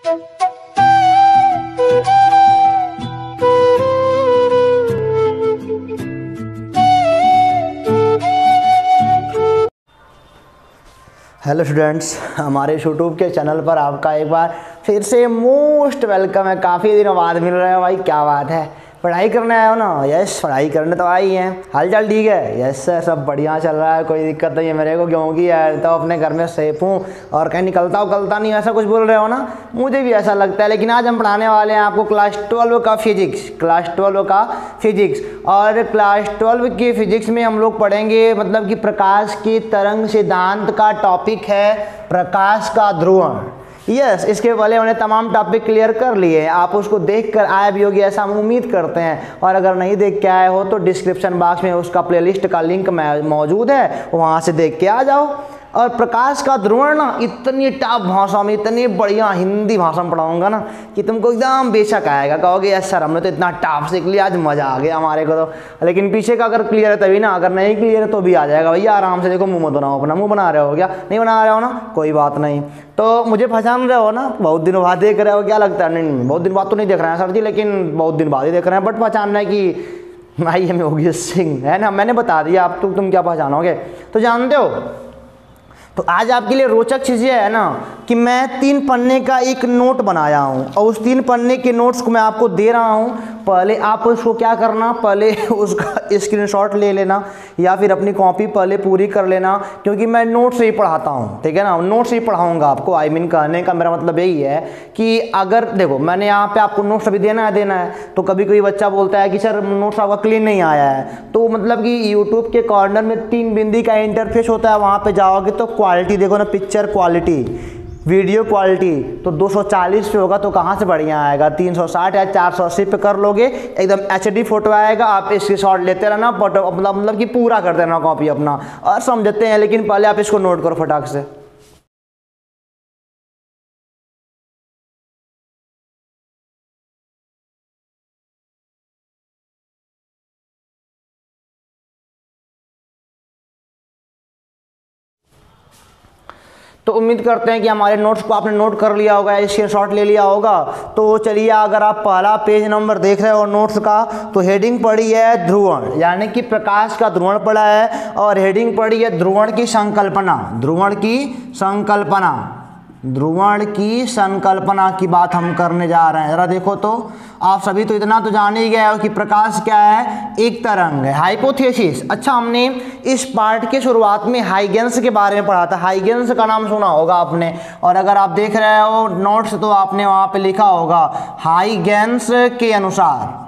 Hello students, हमारे YouTube के channel पर आपका एक बार फिर से मोस्ट वेलकम है। काफ़ी दिनों बाद मिल रहे हो भाई, क्या बात है? पढ़ाई करने आए हो ना? यस, पढ़ाई करने तो आई हैं। हाल चाल ठीक है? यस सर, सब बढ़िया चल रहा है, कोई दिक्कत नहीं है मेरे को, क्योंकि यार तो अपने घर में सेफ हूँ और कहीं निकलता नहीं, ऐसा कुछ बोल रहे हो ना? मुझे भी ऐसा लगता है। लेकिन आज हम पढ़ाने वाले हैं आपको क्लास 12 का फिजिक्स, क्लास 12 का फिजिक्स। और क्लास 12 की फिजिक्स में हम लोग पढ़ेंगे मतलब कि प्रकाश की तरंग सिद्धांत का टॉपिक है प्रकाश का ध्रुवण। यस, इसके पहले हमने तमाम टॉपिक क्लियर कर लिए हैं। आप उसको देख कर आए भी होगी ऐसा हम उम्मीद करते हैं, और अगर नहीं देख के आए हो तो डिस्क्रिप्शन बॉक्स में उसका प्लेलिस्ट का लिंक मौजूद है, वहाँ से देख के आ जाओ। और प्रकाश का ध्रुवण ना इतनी टफ भाषा में, इतनी बढ़िया हिंदी भाषा में पढ़ाऊंगा ना कि तुमको एकदम बेशक आएगा, कहोगे यस सर हमने तो इतना टफ सीख लिया, आज मज़ा आ गया हमारे को तो। लेकिन पीछे का अगर क्लियर है तभी ना, अगर नहीं क्लियर है तो भी आ जाएगा भैया, आराम से। देखो मुँह मत बनाओ अपना, मुँह बना रहे हो क्या? नहीं बना रहे हो ना, कोई बात नहीं। तो मुझे पहचान रहे हो ना? बहुत दिनों बाद देख रहे हो, क्या लगता है? नहीं, बहुत दिन बाद तो नहीं देख रहे हैं सर जी, लेकिन बहुत दिन बाद ही देख रहे हैं। बट पहचानना है कि भाई हमें योगी सिंह है ना, मैंने बता दिया, आप तुम क्या पहचानोगे? तो जानते हो, तो आज आपके लिए रोचक चीज़ ये है ना कि मैं 3 पन्ने का एक नोट बनाया हूँ, और उस 3 पन्ने के नोट्स को मैं आपको दे रहा हूँ। पहले आप उसको क्या करना, पहले उसका स्क्रीनशॉट ले लेना या फिर अपनी कॉपी पहले पूरी कर लेना, क्योंकि मैं नोट से ही पढ़ाता हूँ, ठीक है ना? नोट से ही पढ़ाऊँगा आपको। आई मीन कहने का मेरा मतलब यही है कि अगर देखो मैंने यहाँ पे आपको नोट्स अभी देना है, तो कभी कोई बच्चा बोलता है कि सर नोट्स आपका क्लीन नहीं आया है, तो मतलब कि यूट्यूब के कॉर्नर में 3 बिंदी का इंटरफेस होता है, वहाँ पर जाओगे तो क्वालिटी देखो ना, पिक्चर क्वालिटी, वीडियो क्वालिटी, तो 240 पे होगा तो कहाँ से बढ़िया आएगा? 360 या 480 पे कर लोगे, एकदम HD फोटो आएगा। आप इसके शॉट लेते रहना, फोटो मतलब कि पूरा कर देना कॉपी अपना, और समझते हैं। लेकिन पहले आप इसको नोट करो फटाक से। तो उम्मीद करते हैं कि हमारे नोट्स को आपने नोट कर लिया होगा, स्क्रीनशॉट ले लिया होगा। तो चलिए, अगर आप पहला पेज नंबर देख रहे हो नोट्स का, तो हेडिंग पड़ी है ध्रुवण, यानी कि प्रकाश का ध्रुवण पड़ा है, और हेडिंग पड़ी है ध्रुवण की संकल्पना। ध्रुवण की संकल्पना, ध्रुवण की संकल्पना की बात हम करने जा रहे हैं। जरा देखो तो, आप सभी तो इतना तो जान ही गए हो कि प्रकाश क्या है? एक तरंग है, हाइपोथेसिस। अच्छा, हमने इस पार्ट के शुरुआत में हाइगेंस के बारे में पढ़ा था, हाइगेंस का नाम सुना होगा आपने। और अगर आप देख रहे हो नोट्स तो आपने वहाँ पे लिखा होगा हाइगेंस के अनुसार।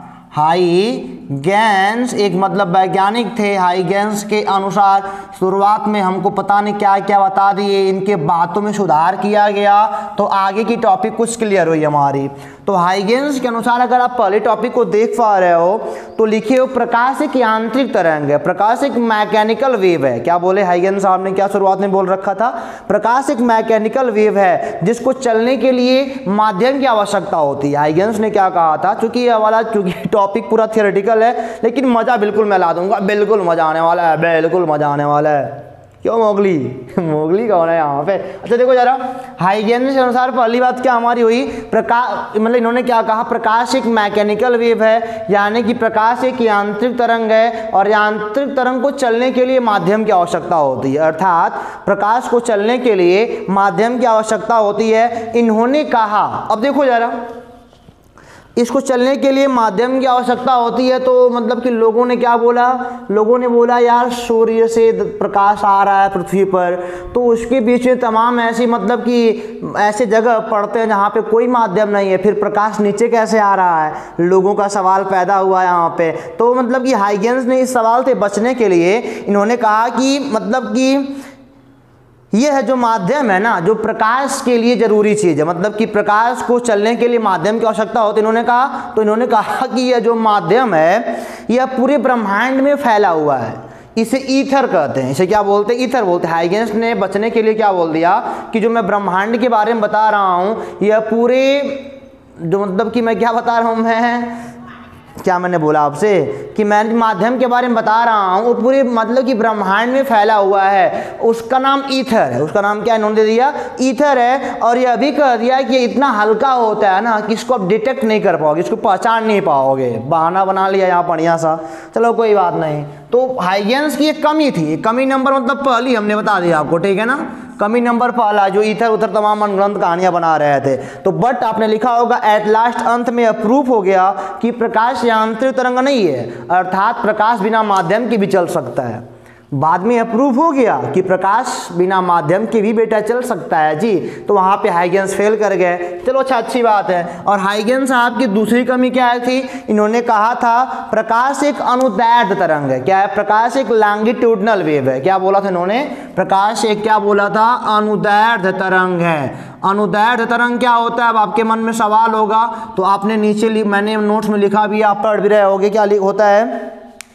हाइगेंस एक मतलब वैज्ञानिक थे, हाइगेंस के अनुसार शुरुआत में हमको पता नहीं क्या क्या बता दिए, इनके बातों में सुधार किया गया, तो आगे की टॉपिक कुछ क्लियर हुई हमारी। तो हाइगेंस के अनुसार अगर आप पहले टॉपिक को देख पा रहे हो तो लिखे हो प्रकाश एक यांत्रिक तरंग है, प्रकाश एक मैकेनिकल वेव है। क्या बोले हाइगेंस साहब ने, क्या शुरुआत में बोल रखा था? प्रकाश एक मैकेनिकल वेव है जिसको चलने के लिए माध्यम की आवश्यकता होती है। हाइगेंस ने क्या कहा था? चूंकि ये वाला टॉपिक पूरा थियोरेटिकल है, लेकिन मजा बिल्कुल मैं ला दूंगा, बिल्कुल मजा आने वाला है, बिल्कुल मजा आने वाला है। क्यों मोगली? मोगली कौन है यहाँ पे? अच्छा देखो जरा, हाइगेंस के अनुसार पहली बात क्या हमारी हुई? प्रकाश मतलब इन्होंने क्या कहा? प्रकाश एक मैकेनिकल वेव है, यानी कि प्रकाश एक यांत्रिक तरंग है, और यांत्रिक तरंग को चलने के लिए माध्यम की आवश्यकता होती है। अर्थात प्रकाश को चलने के लिए माध्यम की आवश्यकता होती है। इन्होंने कहा, अब देखो जरा, इसको चलने के लिए माध्यम की आवश्यकता होती है, तो मतलब कि लोगों ने क्या बोला? लोगों ने बोला यार सूर्य से प्रकाश आ रहा है पृथ्वी पर, तो उसके बीच में तमाम ऐसी मतलब कि ऐसे जगह पड़ते हैं जहाँ पे कोई माध्यम नहीं है, फिर प्रकाश नीचे कैसे आ रहा है? लोगों का सवाल पैदा हुआ यहाँ पे। तो मतलब कि हाइगेंस ने इस सवाल से बचने के लिए इन्होंने कहा कि मतलब कि ये है जो माध्यम है ना, जो प्रकाश के लिए जरूरी चीज़ है, मतलब कि प्रकाश को चलने के लिए माध्यम की आवश्यकता होती है। इन्होंने कहा कि यह जो माध्यम है यह पूरे ब्रह्मांड में फैला हुआ है, इसे ईथर कहते हैं। इसे क्या बोलते हैं? ईथर बोलते हैं। हाइगेंस ने बचने के लिए क्या बोल दिया कि जो मैं ब्रह्मांड के बारे में बता रहा हूँ, यह पूरे जो मतलब कि मैं क्या बता रहा हूँ, मैं क्या मैंने बोला आपसे कि मैं माध्यम के बारे में बता रहा हूँ, वो पूरे मतलब कि ब्रह्मांड में फैला हुआ है, उसका नाम ईथर है। उसका नाम क्या इन्होंने दे दिया, ईथर है। और ये अभी कह दिया कि ये इतना हल्का होता है ना कि इसको आप डिटेक्ट नहीं कर पाओगे, इसको पहचान नहीं पाओगे। बहाना बना लिया यहाँ बढ़िया सा, चलो कोई बात नहीं। तो हाइगेंस की एक कमी थी, कमी नंबर मतलब पहली हमने बता दिया आपको, ठीक है ना। कमी नंबर पहला जो इथर उथर तमाम अनग्रंथ कहानियां बना रहे थे। तो बट आपने लिखा होगा एट लास्ट अंत में अप्रूव हो गया कि प्रकाश यांत्रिक तरंग नहीं है, अर्थात प्रकाश बिना माध्यम के भी चल सकता है। बाद में अप्रूव हो गया कि प्रकाश बिना माध्यम के भी बेटा चल सकता है जी। तो वहाँ पे हाइगेंस फेल कर गए। चलो अच्छा, अच्छी बात है। और हाइगेंस साहब की दूसरी कमी क्या थी, इन्होंने कहा था प्रकाश एक अनुदैर्ध्य तरंग है। क्या है, प्रकाश एक लॉन्गिट्यूडनल वेव है। क्या बोला था इन्होंने, प्रकाश एक क्या बोला था, अनुदैर्ध्य तरंग है। अनुदैर्ध्य तरंग क्या होता है, अब आपके मन में सवाल होगा तो आपने नीचे मैंने नोट्स में लिखा भी, आप पढ़ भी रहे होगे। क्या होता है,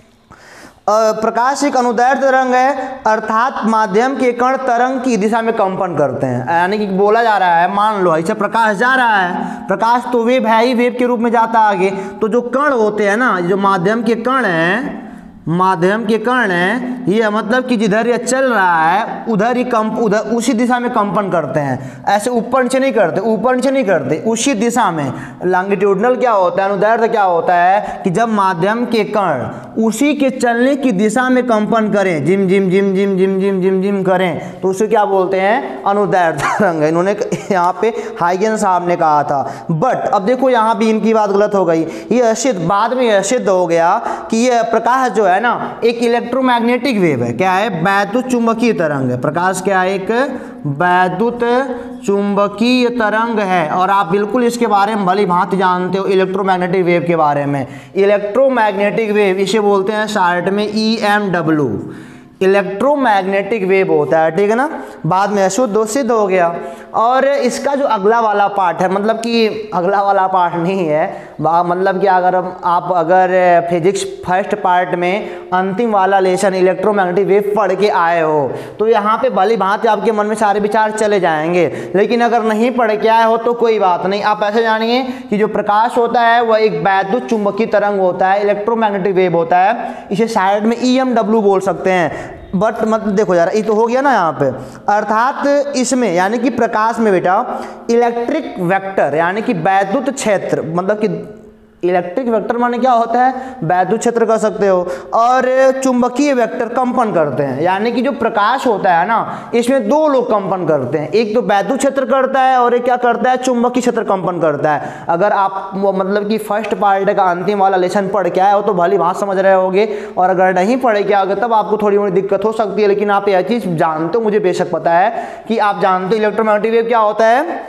प्रकाश एक अनुदैर्ध्य तरंग है, अर्थात माध्यम के कण तरंग की दिशा में कंपन करते हैं। यानी कि बोला जा रहा है, मान लो ऐसे प्रकाश जा रहा है, प्रकाश तो वेव है ही, वेव के रूप में जाता है आगे, तो जो कण होते हैं ना, जो माध्यम के कण हैं, माध्यम के कण हैं, ये मतलब कि जिधर ये चल रहा है उधर ही उधर उसी दिशा में कंपन करते हैं। ऐसे ऊपर नीचे नहीं करते, ऊपर नीचे नहीं करते, उसी दिशा में। लॉन्गिट्यूडनल क्या होता है, अनुदैर्ध्य क्या होता है कि जब माध्यम के कण उसी के चलने की दिशा में कंपन करें, जिम जिम जिम जिम जिम जिम जिम जिम करें, तो उसे क्या बोलते हैं, अनुदैर्ध्य तरंग। इन्होंने यहाँ पे हाइगेंस साहब ने कहा था। बट अब देखो यहाँ भी इनकी बात गलत हो गई। ये सिद्ध बाद में यह सिद्ध हो गया कि यह प्रकाश जो है ना एक इलेक्ट्रोमैग्नेटिक वेव है। क्या है, वैद्युत चुंबकीय तरंग है। प्रकाश क्या है, एक वैद्युत चुंबकीय तरंग है। और आप बिल्कुल इसके बारे में भली भांति जानते हो, इलेक्ट्रोमैग्नेटिक वेव के बारे में। इलेक्ट्रोमैग्नेटिक वेव इसे बोलते हैं शॉर्ट में EMW, इलेक्ट्रोमैग्नेटिक वेव होता है, ठीक है ना। बाद में अशुद्ध सिद्ध हो गया। और इसका जो अगला वाला पार्ट है, मतलब कि अगला वाला पार्ट नहीं है, मतलब कि अगर फिजिक्स फर्स्ट पार्ट में अंतिम वाला लेसन इलेक्ट्रोमैग्नेटिक वेव पढ़ के आए हो तो यहाँ पे भली भांति आपके मन में सारे विचार चले जाएंगे। लेकिन अगर नहीं पढ़ के आए हो तो कोई बात नहीं, आप ऐसे जानिए कि जो प्रकाश होता है वह एक वैद्युत चुंबकीय तरंग होता है, इलेक्ट्रोमैग्नेटिक वेव होता है। इसे साइड में EMW बोल सकते हैं। बट मतलब देखो यार, ये तो हो गया ना यहाँ पे, अर्थात इसमें यानी कि प्रकाश में बेटा इलेक्ट्रिक वेक्टर यानी कि वैद्युत क्षेत्र, मतलब कि इलेक्ट्रिक वेक्टर माने क्या होता है, वैद्युत क्षेत्र कह सकते हो, और चुंबकीय वेक्टर कंपन करते हैं। यानी कि जो प्रकाश होता है ना, इसमें दो लोग कंपन करते हैं, एक तो वैद्युत क्षेत्र करता है और एक क्या करता है, चुंबकीय क्षेत्र कंपन करता है। अगर आप मतलब कि फर्स्ट पार्ट का अंतिम वाला लेसन पढ़ के आए हो तो भली बात समझ रहे होगे, और अगर नहीं पढ़े के आगे तब आपको थोड़ी मोड़ी दिक्कत हो सकती है। लेकिन आप यह चीज़ जानते हो, मुझे बेशक पता है कि आप जानते हो इलेक्ट्रोमैग्नेटिक वेव क्या होता है,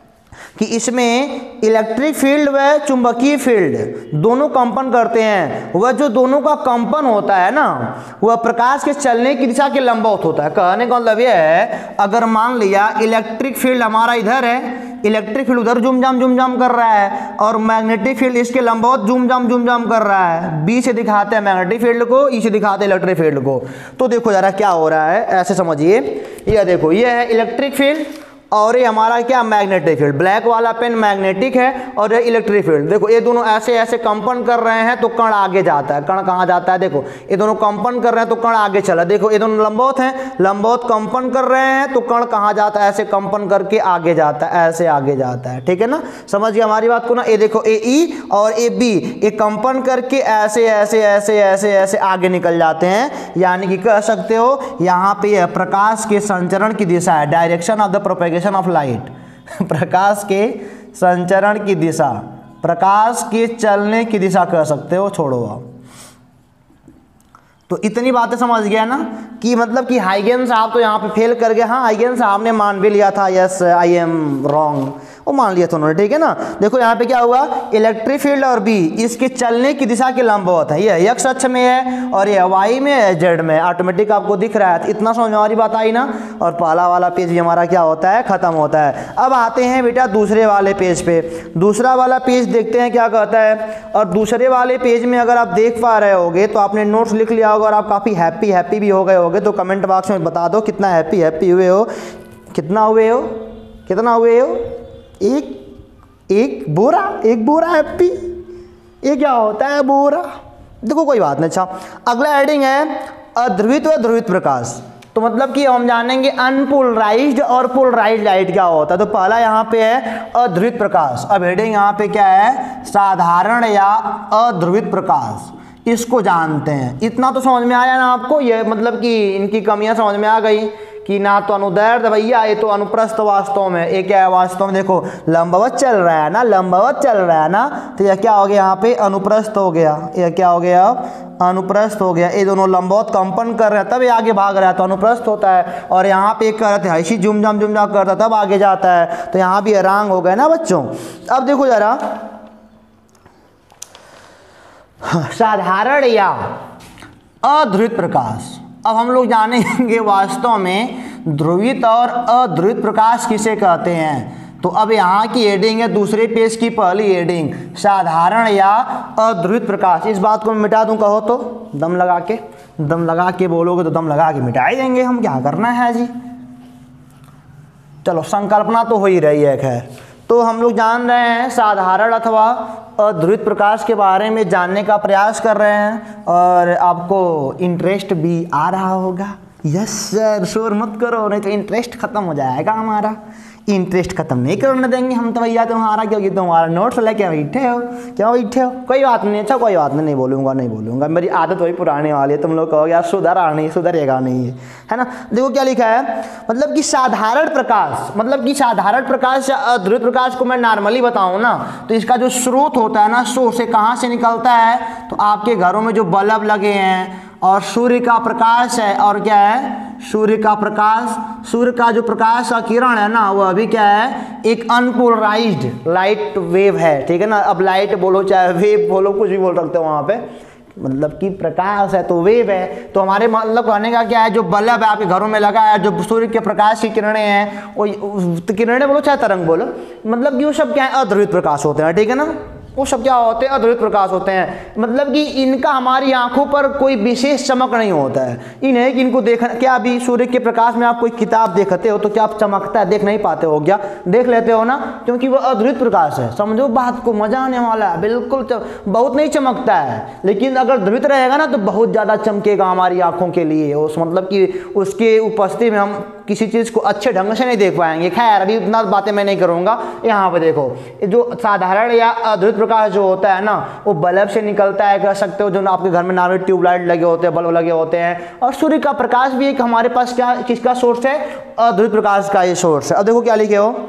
कि इसमें इलेक्ट्रिक फील्ड व चुंबकीय फील्ड दोनों कंपन करते हैं। वह जो दोनों का कंपन होता है ना, वह प्रकाश के चलने की दिशा के लंबवत होता है। कहने का मतलब यह है, अगर मान लिया इलेक्ट्रिक फील्ड हमारा इधर है, इलेक्ट्रिक फील्ड उधर जुम जाम कर रहा है, और मैग्नेटिक फील्ड इसके लंबवत जुम जाम कर रहा है। बी से दिखाते हैं मैग्नेटिक फील्ड को, ई से दिखाते हैं इलेक्ट्रिक फील्ड को। तो देखो जरा क्या हो रहा है, ऐसे समझिए। यह देखो, यह है इलेक्ट्रिक फील्ड और ये हमारा क्या, मैग्नेटिक फील्ड। ब्लैक वाला पेन मैग्नेटिक है और ये इलेक्ट्रिक फील्ड। देखो ये दोनों ऐसे ऐसे कंपन कर रहे हैं तो कण आगे जाता है। कण कहाँ जाता है, देखो ये दोनों कंपन कर रहे हैं तो कण आगे चला। देखो ये दोनों लंबवत हैं, लंबवत कंपन कर रहे हैं तो कण कहाँ जाता है, ऐसे कंपन करके आगे जाता है, ऐसे आगे जाता है। ठीक है ना, समझिए हमारी बात को ना। ये देखो ए ई और ए बी, ये कंपन करके ऐसे ऐसे ऐसे ऐसे ऐसे आगे निकल जाते हैं। यानी कि कह सकते हो यहाँ पे प्रकाश के संचरण की दिशा है, direction of the propagation of light. प्रकाश के संचरण की दिशा, प्रकाश के चलने की दिशा कह सकते हो, छोड़ो आप। तो इतनी बातें समझ गया ना कि मतलब कि हाइगेंस साहब तो यहाँ पे फेल कर गए। हाँ, हाइगेंस साहब ने मान भी लिया था, यस आई एम रॉन्ग, वो मान लिया था उन्होंने। ठीक है ना, देखो यहाँ पे क्या हुआ, इलेक्ट्रिक फील्ड और बी इसके चलने की दिशा के लंबवत है। ये एक्स अक्ष में है और ये वाई में है, जेड में, ऑटोमेटिक आपको दिख रहा है। इतना समझ हमारी बात आई ना। और पहला वाला पेज भी हमारा क्या होता है, खत्म होता है। अब आते हैं बेटा दूसरे वाले पेज पे। दूसरा वाला पेज देखते हैं क्या कहता है। और दूसरे वाले पेज में अगर आप देख पा रहे होगे तो आपने नोट्स लिख लिया होगा और आप काफ़ी हैप्पी भी हो गए होगे। तो कमेंट बॉक्स में बता दो कितना हैप्पी हुए हो, कितना हुए हो। एक बोरा हैप्पी, ये क्या होता है बोरा। देखो कोई बात नहीं। अच्छा अगला हेडिंग है अध्रुवित व ध्रुवित प्रकाश। तो मतलब कि हम जानेंगे अनपोलराइज्ड और पोलराइज्ड लाइट क्या होता है। तो पहला यहाँ पे है अध्रुवित प्रकाश। अब हेडिंग यहाँ पे क्या है, साधारण या अध्रुवित प्रकाश, इसको जानते हैं। इतना तो समझ में आया ना आपको, ये मतलब कि इनकी कमियां समझ में आ गई कि ना तो अनुदैर्ध्य भैया, ये तो अनुप्रस्थ वास्तव में, ये क्या है वास्तव में, देखो लंबवत चल रहा है ना, लंबवत चल रहा है ना, तो यह क्या हो गया यहाँ पे अनुप्रस्थ हो गया। यह क्या हो गया, अनुप्रस्थ हो गया। ये दोनों लंबवत कंपन कर रहे हैं तब ये आगे भाग रहा है तो अनुप्रस्थ होता है। और यहाँ पे एक कर रहे थे ऐसी झुमझाम झुमझाम करता है तब आगे जाता है, तो यहाँ भी रांग हो गए ना बच्चों। अब देखो जरा साधारण या अध्रुवित प्रकाश। अब हम लोग जानेंगे वास्तव में ध्रुवित और अध्रुवित प्रकाश किसे कहते हैं। तो अब यहाँ की हेडिंग है दूसरे पेज की पहली हेडिंग, साधारण या अध्रुवित प्रकाश। इस बात को मैं मिटा दूं कहो तो, दम लगा के बोलोगे तो दम लगा के मिटा ही देंगे हम, क्या करना है जी। चलो संकल्पना तो हो ही रही है खैर। तो हम लोग जान रहे हैं साधारण अथवा अध्रुवित प्रकाश के बारे में जानने का प्रयास कर रहे हैं और आपको इंटरेस्ट भी आ रहा होगा। यस सर, शोर मत करो नहीं तो इंटरेस्ट खत्म हो जाएगा हमारा। इंटरेस्ट खत्म नहीं करने देंगे हम तो भैया तुम्हारा, क्योंकि तुम्हारा नोट्स लेके बैठे हो। क्यों बैठे हो, कोई बात नहीं। अच्छा कोई बात नहीं बोलूँगा, मेरी आदत वही पुरानी वाली है। तुम लोग कहोगे यार सुधरेगा नहीं है ना। देखो क्या लिखा है, मतलब कि साधारण प्रकाश, मतलब कि साधारण प्रकाश या अध्रुवित प्रकाश को मैं नॉर्मली बताऊँ ना तो इसका जो स्रोत होता है ना, सोर्स से कहाँ से निकलता है, तो आपके घरों में जो बल्ब लगे हैं और सूर्य का प्रकाश है, और क्या है सूर्य का प्रकाश, सूर्य का जो प्रकाश का किरण है ना, वह अभी क्या है एक अनपोलराइज्ड लाइट वेव है, ठीक है ना। अब लाइट बोलो चाहे वेव बोलो, कुछ भी बोल सकते हो वहाँ पे, मतलब कि प्रकाश है तो वेव है। तो हमारे मतलब कहने का क्या है, जो बल्ब है आपके घरों में लगा है, जो सूर्य के प्रकाश की किरणें हैं, वो किरणें बोलो चाहे तरंग बोलो, मतलब कि वो सब क्या है अध्रुवित प्रकाश होते हैं, ठीक है ना। वो सब क्या होते हैं अध्रुवित प्रकाश होते हैं। मतलब कि इनका हमारी आंखों पर कोई विशेष चमक नहीं होता है। इन्हें कि इनको देखना क्या, अभी सूर्य के प्रकाश में आप कोई किताब देखते हो तो क्या आप चमकता है, देख नहीं पाते हो क्या, देख लेते हो ना, क्योंकि वो अध्रुवित प्रकाश है। समझो बात को, मजा आने वाला है बिल्कुल। बहुत नहीं चमकता है, लेकिन अगर ध्रुवित रहेगा ना तो बहुत ज़्यादा चमकेगा हमारी आंखों के लिए। उस मतलब कि उसके उपस्थिति में हम किसी चीज़ को अच्छे ढंग से नहीं देख पाएंगे। खैर अभी उतना बातें मैं नहीं करूँगा। यहाँ पे देखो जो साधारण या अध्रुवित प्रकाश जो होता है ना, वो बल्ब से निकलता है, कह सकते हो, जो आपके घर में नॉर्मल ट्यूबलाइट लगे होते हैं, बल्ब लगे होते हैं। और सूर्य का प्रकाश भी एक हमारे पास क्या किसका सोर्स है, अध्रुवित प्रकाश का ये सोर्स है। अब देखो क्या लिखे हो,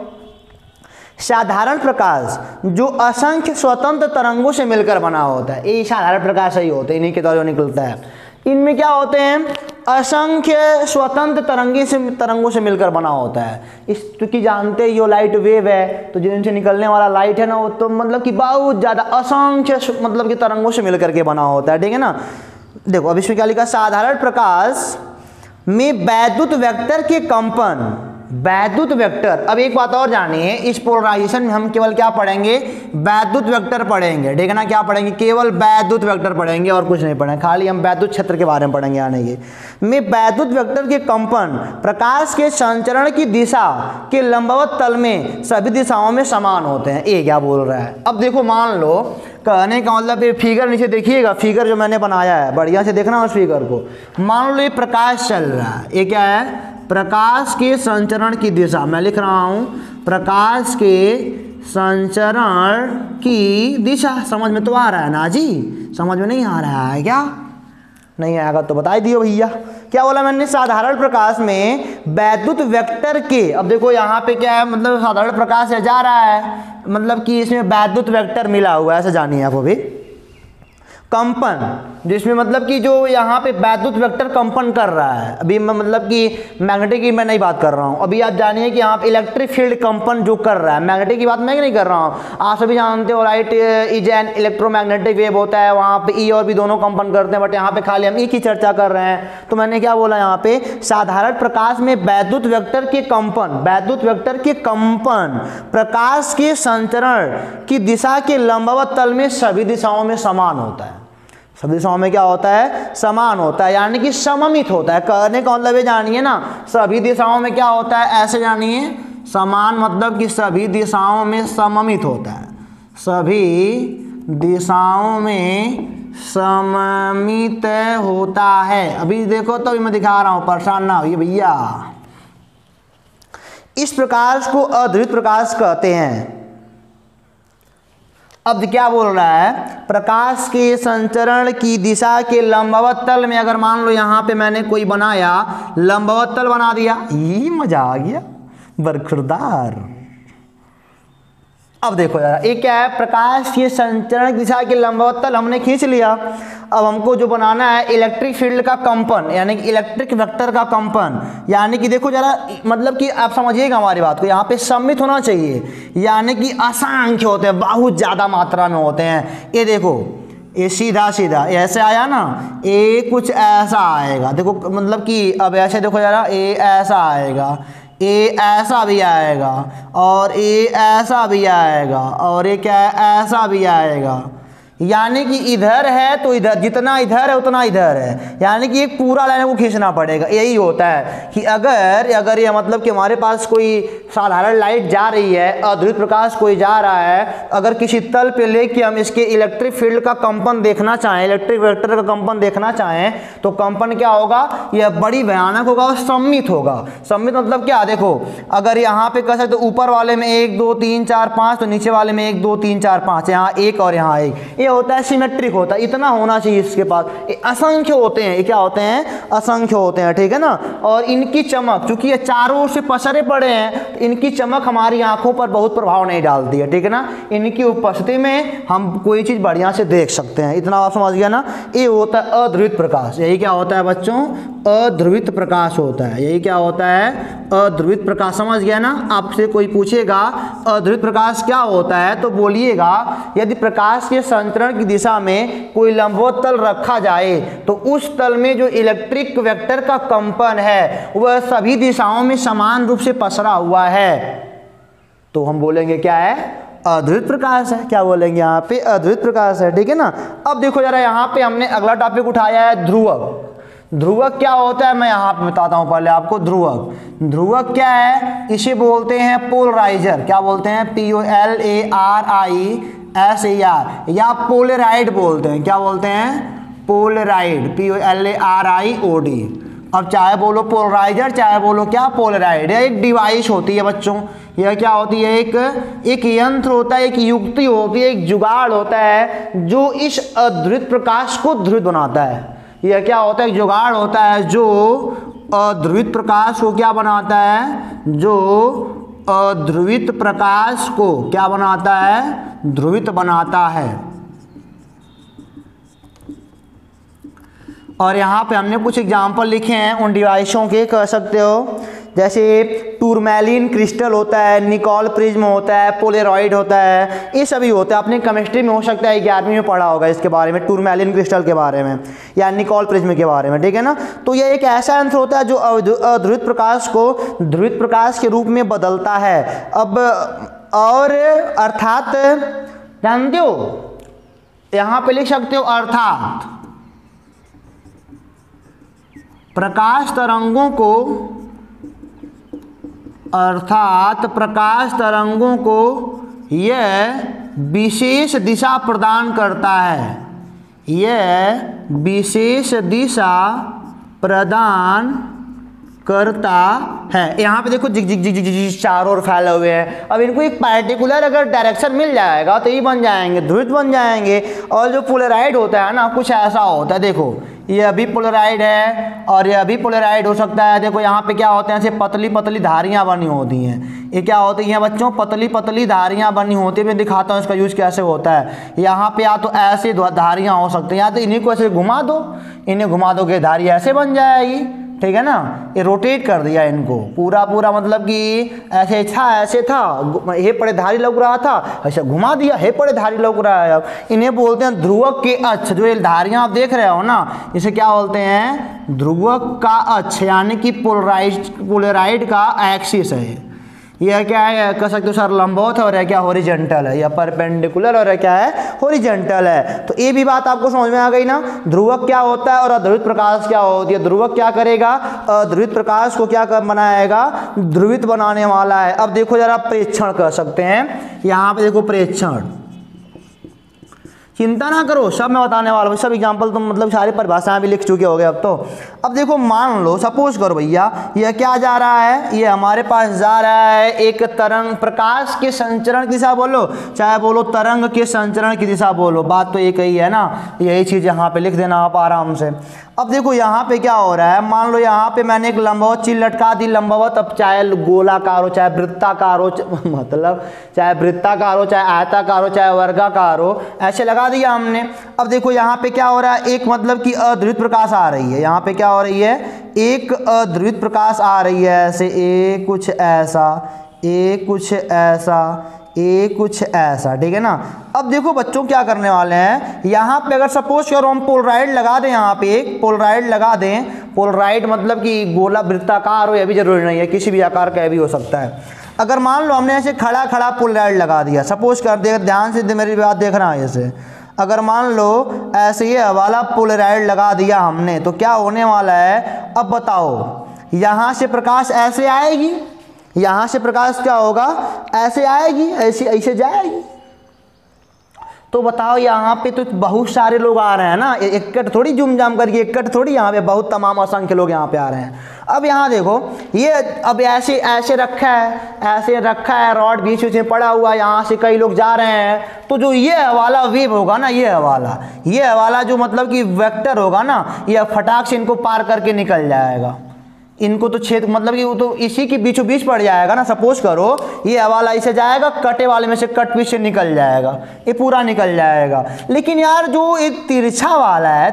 साधारण प्रकाश जो असंख्य स्वतंत्र तरंगों से मिलकर बना होता है, ये साधारण प्रकाश ही होते हैं, इन्हीं के द्वारा निकलता है। इनमें क्या होते हैं, असंख्य स्वतंत्र तरंगों से मिलकर बना होता है। इस क्योंकि जानते ही हो लाइट वेव है, तो जिनसे निकलने वाला लाइट है ना, वो तो मतलब कि बहुत ज़्यादा असंख्य मतलब कि तरंगों से मिलकर के बना होता है, ठीक है ना। देखो अब इसमें क्या लिखा, साधारण प्रकाश में वैद्युत वेक्टर के कंपन, वैद्युत वेक्टर। अब एक बात और जानिए, इस पोलराइजेशन में हम केवल क्या पढ़ेंगे, वैद्युत वेक्टर पढ़ेंगे, ठीक है ना। क्या पढ़ेंगे, केवल वैद्युत वेक्टर पढ़ेंगे और कुछ नहीं पढ़ेंगे, खाली हम वैद्युत क्षेत्र के बारे में पढ़ेंगे। आने के में वैद्युत वेक्टर के कंपन प्रकाश के संचरण की दिशा के लंबवत तल में सभी दिशाओं में समान होते हैं। ये क्या बोल रहा है। अब देखो मान लो, कहने का मतलब ये फिगर नीचे देखिएगा, फिगर जो मैंने बनाया है बढ़िया से देखना उस फिगर को। मान लो ये प्रकाश चल रहा है, ये क्या है, प्रकाश के संचरण की दिशा, मैं लिख रहा हूँ प्रकाश के संचरण की दिशा। समझ में तो आ रहा है ना जी, समझ में नहीं आ रहा है क्या, नहीं आएगा तो बता दियो भैया। क्या बोला मैंने, साधारण प्रकाश में वैद्युत वेक्टर के, अब देखो यहाँ पे क्या है, मतलब साधारण प्रकाश है जा रहा है, मतलब कि इसमें वैद्युत वेक्टर मिला हुआ है, ऐसा जानिए आप अभी। कंपन, जिसमें मतलब कि जो यहाँ पे वैद्युत वेक्टर कंपन कर रहा है, अभी मैं मतलब कि मैग्नेटिक की मैं नहीं बात कर रहा हूँ, अभी आप जानिए कि यहाँ पे इलेक्ट्रिक फील्ड कंपन जो कर रहा है, मैग्नेटिक की बात मैं नहीं कर रहा हूँ। आप सभी जानते हो light is an electromagnetic wave होता है, वहाँ पे ई और भी दोनों कंपन करते हैं, बट यहाँ पे खाली हम ई की चर्चा कर रहे हैं। तो मैंने क्या बोला, यहाँ पे साधारण प्रकाश में वैद्युत वेक्टर के कंपन, वैद्युत वेक्टर के कंपन प्रकाश के संचरण की दिशा के लंबवत तल में सभी दिशाओं में समान होता है। सभी दिशाओं में क्या होता है, समान होता है, यानी कि सममित होता है। कहने का मतलब ये जानिए ना, सभी दिशाओं में क्या होता है, ऐसे जानिए, समान मतलब कि सभी दिशाओं में सममित होता है, सभी दिशाओं में सममित होता है। अभी देखो तो मैं दिखा रहा हूं, परेशान ना होइए भैया। इस प्रकाश को अध्रुवित प्रकाश कहते हैं। अब क्या बोल रहा है, प्रकाश के संचरण की दिशा के लंबवत तल में, अगर मान लो यहां पे मैंने कोई बनाया, लंबवत तल बना दिया, ये मजा आ गया, बरखुरदार। अब देखो यार, ये क्या है, प्रकाश के संचरण की दिशा के लंबवत तल हमने खींच लिया। अब हमको जो बनाना है इलेक्ट्रिक फील्ड का कंपन, यानी कि इलेक्ट्रिक वेक्टर का कंपन, यानी कि देखो जरा, मतलब कि आप समझिएगा हमारी बात को, यहाँ पे सममित होना चाहिए, यानी कि असंख्य होते हैं, बहुत ज़्यादा मात्रा में होते हैं। ये देखो, ये सीधा सीधा ऐसे आया ना, ये कुछ ऐसा आएगा, देखो मतलब कि अब ऐसे देखो जरा, ये ऐसा आएगा, ये ऐसा भी आएगा, और ये ऐसा भी आएगा, और ये क्या है, ऐसा भी आएगा। यानी कि इधर है तो इधर, जितना इधर है उतना इधर है, यानी कि एक पूरा लाइन को खींचना पड़ेगा। यही होता है कि अगर ये मतलब कि हमारे पास कोई साधारण लाइट जा रही है, अध्रुवित प्रकाश कोई जा रहा है, अगर किसी तल पे लेके हम इसके इलेक्ट्रिक फील्ड का कंपन देखना चाहें, इलेक्ट्रिक वेक्टर का कंपन देखना चाहें, तो कंपन क्या होगा, यह बड़ी भयानक होगा और सममित होगा। सममित मतलब क्या, देखो अगर यहाँ पे कह सकते ऊपर वाले में 1 2 3 4 5, तो नीचे वाले में 1 2 3 4 5, यहाँ 1 और यहाँ 1, ये होता है सिमेट्रिक होता है, इतना होना चाहिए इसके पास। ये असंख्य होते हैं, ये क्या होते हैं, असंख्य होते हैं, ठीक है ना। और इनकी चमक, चूंकि ये चारों ओर से पसरे पड़े हैं, तो इनकी चमक हमारी आंखों पर बहुत प्रभाव नहीं डालती है, ठीक है ना। इनकी उपस्थिति में हम कोई चीज़ बढ़िया से देख सकते हैं, इतना आप समझ गया ना। ये होता है अध्रुवित प्रकाश। यही क्या होता है बच्चों, अध्रुवित प्रकाश होता है। यही क्या होता है, अध्रुवित प्रकाश। समझ गया ना। आपसे कोई पूछेगा अध्रुवित प्रकाश क्या होता है, तो बोलिएगा यदि प्रकाश के संचरण की दिशा में कोई लंबवत तल रखा जाए, तो उस तल में जो इलेक्ट्रिक वेक्टर का कंपन है वह सभी दिशाओं में समान रूप से पसरा हुआ है, तो हम बोलेंगे क्या है, अध्रुवित प्रकाश है। क्या बोलेंगे यहाँ पे, अध्रुवित प्रकाश है, ठीक है ना। अब देखो जरा, यहाँ पे हमने अगला टॉपिक उठाया है ध्रुवक। ध्रुवक क्या होता है, मैं यहाँ पे बताता हूँ पहले आपको। ध्रुवक, ध्रुवक क्या है, इसे बोलते हैं पोलराइजर। क्या बोलते हैं, POLARISER, या पोलराइड बोलते हैं। क्या बोलते हैं, पोलराइड, POLARIOD। अब चाहे बोलो पोलराइजर, चाहे बोलो क्या, पोलराइड। एक डिवाइस होती है बच्चों, यह क्या होती है, एक यंत्र होता है, एक युक्ति होती है, एक जुगाड़ होता है जो इस अध्रुवित प्रकाश को ध्रुवित बनाता है। यह क्या होता है, एक जुगाड़ होता है जो अध्रुवित प्रकाश को क्या बनाता है, जो अध्रुवित प्रकाश को क्या बनाता है, ध्रुवित बनाता है। और यहाँ पे हमने कुछ एग्जाम्पल लिखे हैं उन डिवाइसों के, कह सकते हो, जैसे टूरमैलिन क्रिस्टल होता है, निकोल प्रिज्म होता है, पोलराइड होता है, ये सभी होता है। आपने केमिस्ट्री में हो सकता है 11वीं में पढ़ा होगा इसके बारे में, टूरमैलिन क्रिस्टल के बारे में या निकोल प्रिज्म के बारे में, ठीक है ना। तो यह एक ऐसा यंत्र होता है जो अध्रुवित प्रकाश को ध्रुवित प्रकाश के रूप में बदलता है। अब और अर्थात जानते हो, यहाँ पे लिख सकते हो अर्थात प्रकाश तरंगों को, अर्थात प्रकाश तरंगों को यह विशेष दिशा प्रदान करता है, यह विशेष दिशा प्रदान करता है। यहाँ पे देखो zig zig zig zig zig चारों ओर फैले हुए हैं। अब इनको एक पार्टिकुलर अगर डायरेक्शन मिल जाएगा तो ये बन जाएंगे, ध्रुवित बन जाएंगे। और जो पोलराइड होता है ना, कुछ ऐसा होता है, देखो ये भी पोलराइड है और यह भी पोलराइड हो सकता है। देखो यहाँ पे क्या होते हैं, ऐसे पतली पतली धारियाँ बनी होती हैं। ये क्या होती हैं बच्चों, पतली पतली धारियाँ बनी होती है। मैं दिखाता हूँ इसका यूज़ कैसे होता है। यहाँ पे या तो ऐसे धारियाँ हो सकती हैं, या तो इन्हीं को ऐसे घुमा दो, इन्हें घुमा दोगे धारी ऐसे बन जाएगी, ठीक है ना। ये रोटेट कर दिया इनको पूरा मतलब कि ऐसे था, ऐसे था, हे पड़े धारी लग रहा था, ऐसे घुमा दिया, हे पड़े धारी लग रहा है। अब इन्हें बोलते हैं ध्रुवक के अक्ष। जो ये धारियां आप देख रहे हो ना, इसे क्या बोलते हैं, ध्रुवक का अक्ष, यानी कि पोलराइड का एक्सिस है। यह क्या है, कह सकते हो सर लंबवत है, और यह क्या हॉरिजॉन्टल है, या परपेंडिकुलर, और यह क्या है हॉरिजॉन्टल है। तो ये भी बात आपको समझ में आ गई ना। ध्रुवक क्या होता है और अध्रुवित प्रकाश क्या होती है। ध्रुवक क्या करेगा, अध्रुवित प्रकाश को क्या बनाएगा, ध्रुवित बनाने वाला है। अब देखो जरा प्रेक्षण कर सकते हैं, यहाँ पे देखो प्रेक्षण। चिंता ना करो, सब मैं बताने वाला हूँ, सब एग्जाम्पल तुम मतलब सारी परिभाषाएं भी लिख चुके होगे अब तो। अब देखो मान लो सपोज करो भैया यह क्या जा रहा है, ये हमारे पास जा रहा है एक तरंग, प्रकाश के संचरण की दिशा बोलो चाहे बोलो तरंग के संचरण की दिशा बोलो, बात तो एक ही है ना। यही चीज़ यहाँ पे लिख देना आप आराम से। अब देखो यहाँ पे क्या हो रहा है, मान लो यहाँ पे मैंने एक लंबवत चीज लटका दी, लंबवत, अब चाहे गोलाकार हो चाहे वृत्ताकार हो मतलब चाहे वृत्ताकार हो चाहे आयताकार हो चाहे वर्गाकार हो, ऐसे लगा दिया हमने। अब देखो यहाँ पे क्या हो रहा है, एक मतलब कि अध्रुवित प्रकाश आ रही है, यहाँ पे क्या हो रही है, एक अध्रुवित प्रकाश आ रही है ऐसे, एक कुछ ऐसा, एक कुछ ऐसा, एक कुछ ऐसा, ठीक है ना। अब देखो बच्चों क्या करने वाले हैं, यहाँ पे अगर सपोज करो हम पोलराइड लगा दें, यहाँ पे एक पोलराइड लगा दें, पोलराइड मतलब कि गोला वृत्ताकार हो, यह भी जरूरी नहीं है, किसी भी आकार का भी हो सकता है। अगर मान लो हमने ऐसे खड़ा खड़ा पोलराइड लगा दिया, सपोज कर दे, ध्यान से मेरी बात देखना है ऐसे, अगर मान लो ऐसे ये वाला पोलराइड लगा दिया हमने, तो क्या होने वाला है, अब बताओ यहाँ से प्रकाश ऐसे आएगी, यहाँ से प्रकाश क्या होगा, ऐसे आएगी, ऐसे ऐसे जाएगी। तो बताओ यहाँ पे तो बहुत सारे लोग आ रहे हैं ना, इकट्ठ थोड़ी जुम जाम करके, इकट्ठ थोड़ी, यहाँ पे बहुत तमाम असंख्य लोग यहाँ पे आ रहे हैं। अब यहाँ देखो ये अब ऐसे ऐसे रखा है, ऐसे रखा है, रॉड बीच बीच में पड़ा हुआ है, यहाँ से कई लोग जा रहे हैं, तो जो ये वाला वेव होगा ना, ये वाला जो मतलब कि वेक्टर होगा ना, ये फटाक से इनको पार करके निकल जाएगा, इनको तो छेद मतलब कि वो तो इसी के बीचों बीच पड़ जाएगा ना। सपोज करो ये हवाला ऐसे जाएगा, कटे वाले में से कट पीछे निकल जाएगा, ये पूरा निकल जाएगा। लेकिन यार जो एक तिरछा वाला है,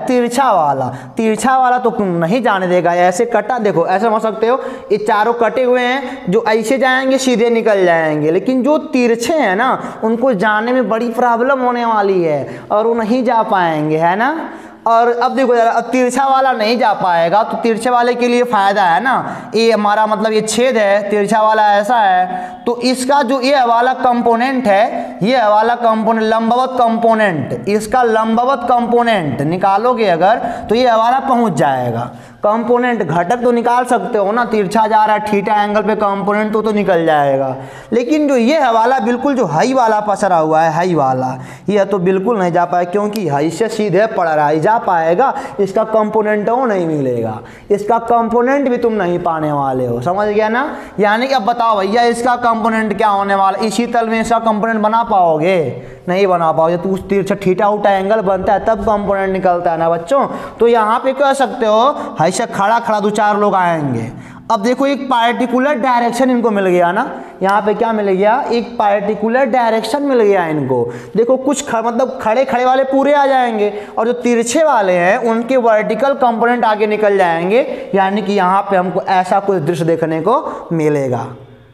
तिरछा वाला तो नहीं जाने देगा, ऐसे कटा, देखो ऐसे समझ सकते हो, ये चारों कटे हुए हैं, जो ऐसे जाएंगे सीधे निकल जाएंगे, लेकिन जो तिरछे हैं ना उनको जाने में बड़ी प्रॉब्लम होने वाली है और वो नहीं जा पाएंगे, है ना। और अब देखो यार, अब तिरछा वाला नहीं जा पाएगा, तो तिरछे वाले के लिए फ़ायदा है ना, ये हमारा मतलब ये छेद है, तिरछा वाला ऐसा है, तो इसका जो ये वाला कंपोनेंट है, ये वाला कंपोनेंट लंबवत कंपोनेंट, इसका लंबवत कंपोनेंट निकालोगे अगर तो ये वाला पहुंच जाएगा। कंपोनेंट घटक तो निकाल सकते हो ना, तिरछा जा रहा है थीटा एंगल पे, कंपोनेंट तो निकल जाएगा। लेकिन जो ये वाला बिल्कुल जो हाई वाला पसरा हुआ है, हाई वाला, ये तो बिल्कुल नहीं जा पाएगा, क्योंकि हाई से सीधे पड़ रहा है, जा पाएगा, इसका कंपोनेंट वो नहीं मिलेगा, इसका कंपोनेंट भी तुम नहीं पाने वाले हो, समझ गया ना। यानी कि अब बताओ भैया इसका कंपोनेंट क्या होने वाला, इसी तल में इसका कंपोनेंट बना पाओगे, नहीं बना पाओगे। तो उस तिरछा थीटा उटा एंगल बनता है तब कंपोनेंट निकलता है ना बच्चों। तो यहाँ पे कह सकते हो ऐसा खड़ा खड़ा दो चार लोग आएंगे। अब देखो एक पार्टिकुलर डायरेक्शन इनको मिल गया ना, यहाँ पे क्या मिल गया, एक पार्टिकुलर डायरेक्शन मिल गया इनको। देखो कुछ मतलब खड़े खड़े वाले पूरे आ जाएंगे और जो तिरछे वाले हैं उनके वर्टिकल कंपोनेंट आगे निकल जाएंगे, यानी कि यहाँ पे हमको ऐसा कुछ दृश्य देखने को मिलेगा,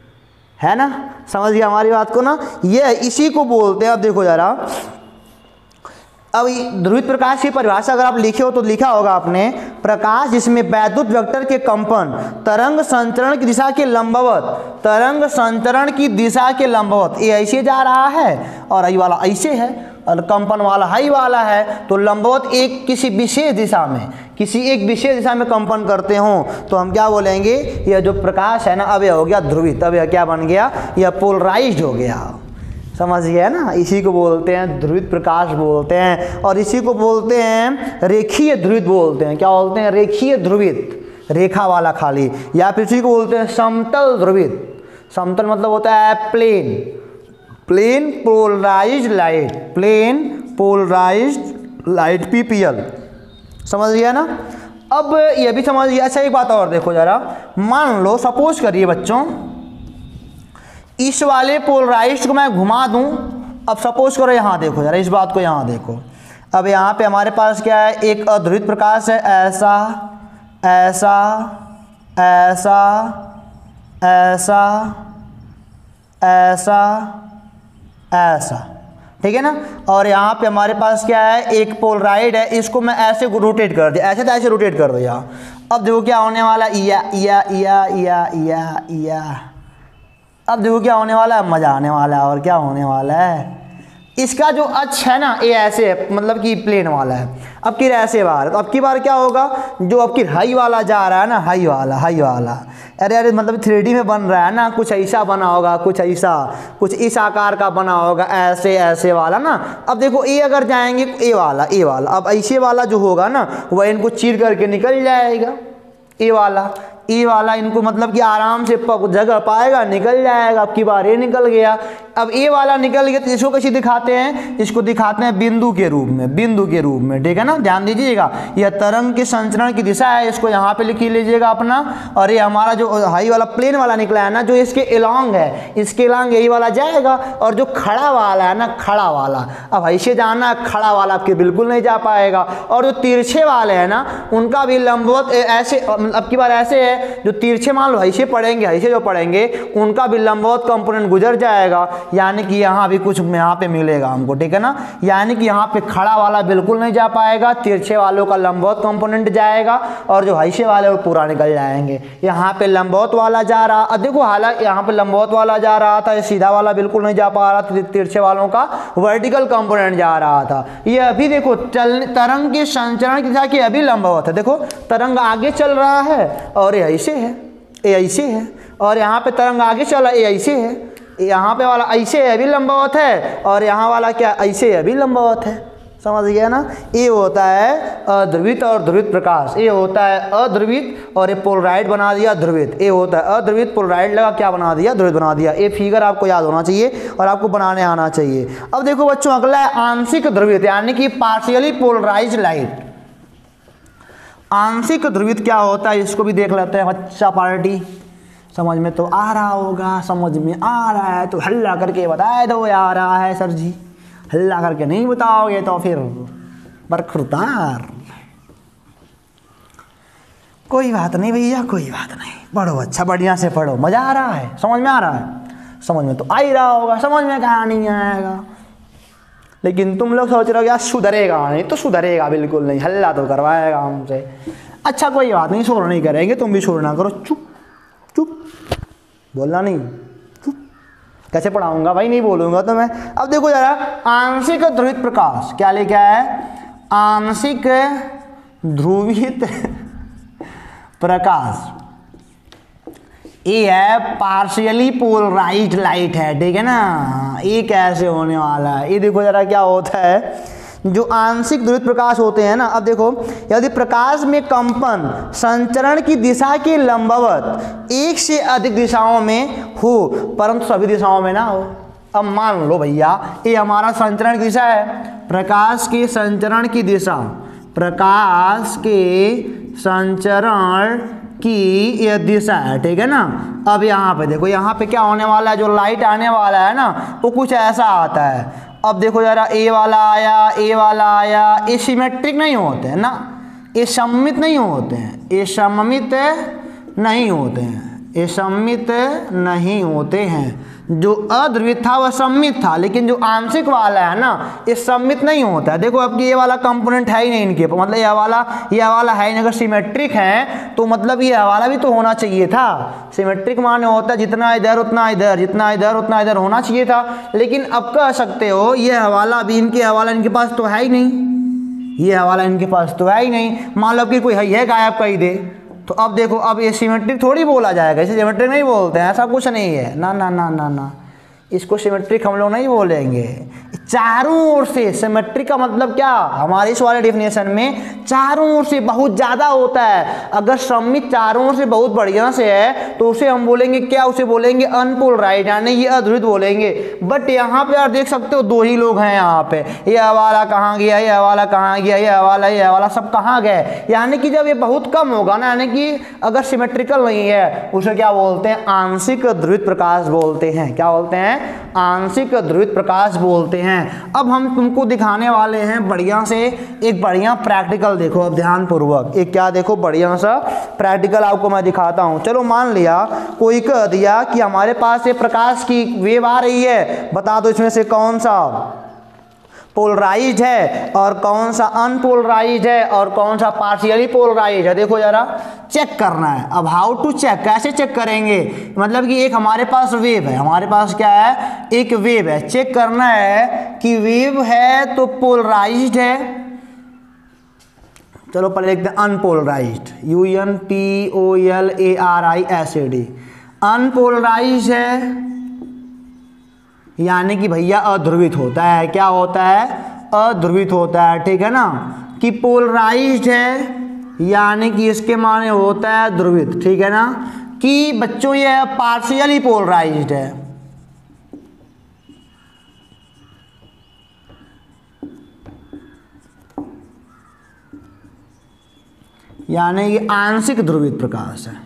है ना। समझ गया हमारी बात को ना, ये इसी को बोलते हैं। अब देखो जरा, अब ध्रुवित प्रकाश की परिभाषा अगर आप लिखे हो तो लिखा होगा आपने, प्रकाश जिसमें वैद्युत वेक्टर के कंपन तरंग संचरण की दिशा के लंबवत, तरंग संचरण की दिशा के लंबवत, ये ऐसे जा रहा है और आई वाला ऐसे है और कंपन वाला हाई वाला है, तो लंबवत एक किसी विशेष दिशा में, किसी एक विशेष दिशा में कंपन करते हो तो हम क्या बोलेंगे, यह जो प्रकाश है ना अब यह हो गया ध्रुवित, अब यह क्या बन गया, यह पोलराइज्ड हो गया। समझ गया ना, इसी को बोलते हैं ध्रुवित प्रकाश बोलते हैं, और इसी को बोलते हैं रेखीय ध्रुवित बोलते हैं। क्या बोलते हैं, रेखीय ध्रुवित, रेखा वाला खाली, या फिर इसी को बोलते हैं समतल ध्रुवित। समतल मतलब होता है plane, plane polarised light, plane polarised light PPL. समझ गया ना। अब ये भी समझ गया। अच्छा एक बात और देखो जरा, मान लो सपोज करिए बच्चों इस वाले पोलराइज्ड को मैं घुमा दूं, अब सपोज करो यहाँ देखो जरा, इस बात को यहाँ देखो, अब यहाँ पे हमारे पास क्या है, एक अध्रुवित प्रकाश है, ऐसा ऐसा ऐसा ऐसा ऐसा ऐसा, ठीक है ना। और यहाँ पे हमारे पास क्या है, एक पोलराइड है, इसको मैं ऐसे रोटेट कर दिया, ऐसे तो ऐसे रोटेट कर दिया। अब देखो क्या होने वाला, या अब देखो क्या होने वाला है, मज़ा आने वाला है। और क्या होने वाला है, इसका जो अक्ष है ना ये ऐसे है, मतलब कि प्लेन वाला है, अब की ऐसे बार, तो अब की बार क्या होगा, जो अब की हाई वाला जा रहा है ना, हाई वाला, अरे अरे मतलब 3D में बन रहा है ना, कुछ ऐसा बना होगा, कुछ ऐसा, कुछ इस आकार का बना होगा, ऐसे ऐसे वाला ना। अब देखो ए अगर जाएंगे ए वाला, अब ऐसे वाला जो होगा ना वह इनको चीर करके निकल जाएगा, ए वाला इनको मतलब कि आराम से जगह पाएगा, निकल जाएगा। अब की बार ये निकल गया, अब ए वाला निकल गया तो इसको कैसे दिखाते हैं, इसको दिखाते हैं बिंदु के रूप में, ठीक है ना। ध्यान दीजिएगा, यह तरंग के संचरण की दिशा है, इसको यहाँ पे लिख लीजिएगा अपना। और ये हमारा जो हाई वाला प्लेन वाला निकला है ना, जो इसके एलॉन्ग है, इसके एलॉन्ग यही वाला जाएगा। और जो खड़ा वाला है ना, खड़ा वाला, अब ऐसे जाना, खड़ा वाला आपके बिल्कुल नहीं जा पाएगा। और जो तिरछे वाले हैं ना, उनका भी लंबवत ऐसे, अब की बार ऐसे है, जो तिरछे मान लो ऐसे पढ़ेंगे, ऐसे जो पढ़ेंगे उनका भी लंबवत कंपोनेंट गुजर जाएगा, यानी कि यहाँ भी कुछ यहाँ पे मिलेगा हमको, ठीक है ना। यानी कि यहाँ पे खड़ा वाला बिल्कुल नहीं जा पाएगा, तिरछे वालों का लंबवत कंपोनेंट जाएगा, और जो ऐसे वाले वो पूरा निकल जाएंगे। यहाँ पे लंबवत वाला जा रहा, अब देखो हालांकि यहाँ पे लंबवत वाला जा रहा था, ये सीधा वाला बिल्कुल नहीं जा पा रहा था, तिरछे वालों का वर्टिकल कंपोनेंट जा रहा था। ये अभी देखो तरंग के संचरण की दिशा की अभी लंबवत है, देखो तरंग आगे चल रहा है और ये ऐसे है, और यहाँ पे तरंग आगे चला, ये ऐसे है, यहाँ पे वाला ऐसे है, अभी लंबवत है, और यहाँ वाला क्या ऐसे है, अभी लंबवत है। समझ गया ना। ये होता है अध्रुवित और ध्रुवित प्रकाश, ये होता है अध्रुवित, और ये पोलराइड बना दिया ध्रुवित। ये होता है अध्रुवित, पोलराइड लगा क्या बना दिया, ध्रुवित बना दिया। ये फिगर आपको याद होना चाहिए और आपको बनाने आना चाहिए। अब देखो बच्चों, अगला है आंशिक ध्रुवित, यानी कि पार्शियली पोलराइज्ड लाइट। आंशिक ध्रुवित क्या होता है, इसको भी देख लेते हैं बच्चा पार्टी। समझ में तो आ रहा होगा, समझ में आ रहा है तो हल्ला करके बता दो आ रहा है सर जी। हल्ला करके नहीं बताओगे तो फिर बरखुरदार। कोई बात नहीं भैया, कोई बात नहीं, पढ़ो अच्छा, बढ़िया से पढ़ो, मजा आ रहा है, समझ में आ रहा है, समझ में तो आ ही रहा होगा, समझ में कहाँ नहीं आएगा। लेकिन तुम लोग सोच रहे हो यार सुधरेगा नहीं, तो सुधरेगा बिल्कुल नहीं, हल्ला तो करवाएगा हमसे। अच्छा कोई बात नहीं, शोर नहीं करेंगे, तुम भी शोर ना करो, चुप चुप, बोलना नहीं, चुप। कैसे पढ़ाऊंगा भाई, नहीं बोलूंगा तो मैं। अब देखो जरा, आंशिक ध्रुवित प्रकाश क्या लिखा है, आंशिक ध्रुवित प्रकाश, ये है पार्शियली पोलराइज्ड लाइट है, ठीक है ना। ये कैसे होने वाला है, ये देखो जरा क्या होता है, जो आंशिक ध्रुवित प्रकाश होते हैं ना। अब देखो, यदि प्रकाश में कंपन संचरण की दिशा के लंबवत एक से अधिक दिशाओं में हो, परंतु सभी दिशाओं में ना हो। अब मान लो भैया, ये हमारा संचरण की दिशा है, प्रकाश के संचरण की दिशा, प्रकाश के संचरण की यह दिशा है, ठीक है ना। अब यहाँ पे देखो, यहाँ पे क्या होने वाला है, जो लाइट आने वाला है ना, वो कुछ ऐसा आता है। अब देखो जरा, ए वाला आया, ए वाला आया, ये सिमेट्रिक नहीं होते हैं ना, ये सममित नहीं होते हैं, ये सममित नहीं होते हैं, ये सममित नहीं होते हैं। जो अध्रुवित था वह सममित था, लेकिन जो आंशिक वाला है ना, ये सममित नहीं होता है। देखो अब ये वाला कंपोनेंट है ही नहीं इनके, मतलब यह वाला है नहीं। अगर सिमेट्रिक है तो मतलब ये वाला भी तो होना चाहिए था। सिमेट्रिक माने होता है जितना इधर उतना इधर, जितना इधर उतना इधर होना चाहिए था। लेकिन अब कह सकते हो ये हवाला भी, इनके हवाला इनके पास तो है ही नहीं, ये हवाला इनके पास तो है ही नहीं। मान लो कि कोई है गायब कही दे, तो अब देखो, अब ये सिमेट्रिक थोड़ी बोला जाएगा, इसे सिमेट्रिक नहीं बोलते हैं, ऐसा कुछ नहीं है, ना ना ना ना ना, इसको सिमेट्रिक हम लोग नहीं बोलेंगे। चारों ओर से सिमेट्रिक का मतलब क्या, हमारे इस वाले डेफिनेशन में चारों ओर से बहुत ज़्यादा होता है। अगर सममित चारों ओर से बहुत बढ़िया से है तो उसे हम बोलेंगे क्या, उसे बोलेंगे अनपोलराइज्ड, यानी ये अध्रुवित बोलेंगे। बट यहाँ पे आप देख सकते हो दो ही लोग हैं यहाँ पे, ये हवाला कहाँ गया, ये हवाला कहाँ गया, ये हवाला सब कहाँ गए। यानी कि जब ये बहुत कम होगा ना, यानी कि अगर सिमेट्रिकल नहीं है, उसे क्या बोलते हैं, आंशिक ध्रुवित प्रकाश बोलते हैं। क्या बोलते हैं, आंशिक ध्रुवित प्रकाश बोलते हैं। अब हम तुमको दिखाने वाले हैं बढ़िया से एक बढ़िया प्रैक्टिकल, देखो अब ध्यान पूर्वक, एक क्या देखो बढ़िया सा प्रैक्टिकल आपको मैं दिखाता हूं। चलो मान लिया कोई कह दिया कि हमारे पास ये प्रकाश की वेव आ रही है, बता दो इसमें से कौन सा पोलराइज्ड है और कौन सा अनपोलराइज्ड है और कौन सा पार्शियली पोलराइज्ड है। देखो जरा, चेक करना है। अब हाउ टू चेक, कैसे चेक करेंगे, मतलब कि एक हमारे पास वेव है, हमारे पास क्या है, एक वेव है, चेक करना है कि वेव है तो पोलराइज्ड है, चलो पहले लिखते हैं अनपोलराइज्ड, UNPOLARISED, अनपोलराइज्ड है यानी कि भैया अध्रुवित होता है। क्या होता है? अध्रुवित होता है, ठीक है ना। कि पोलराइज्ड है यानी कि इसके माने होता है ध्रुवित, ठीक है ना। कि बच्चों ये पार्शियली पोलराइज्ड है, यानी ये आंशिक ध्रुवित प्रकाश है।